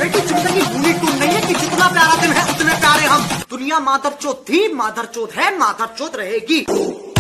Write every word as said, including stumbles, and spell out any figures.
बेटी जिंदगी भूली टून नहीं है कि जितना प्यारा दिन है उतने प्यारे हम। दुनिया मादर चोत थी, मादर चोत है, मादर चोत रहेगी।